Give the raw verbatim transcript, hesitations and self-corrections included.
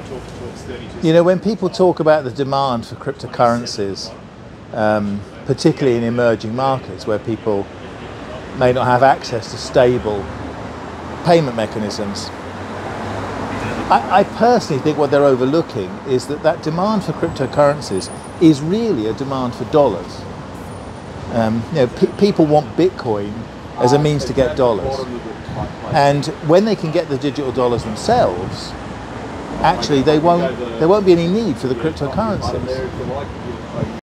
You know, when people talk about the demand for cryptocurrencies, um, particularly in emerging markets where people may not have access to stable payment mechanisms, I, I personally think what they're overlooking is that that demand for cryptocurrencies is really a demand for dollars. Um, you know, pe people want Bitcoin as a means to get dollars, and when they can get the digital dollars themselves, actually they won't there won't be any need for the cryptocurrencies.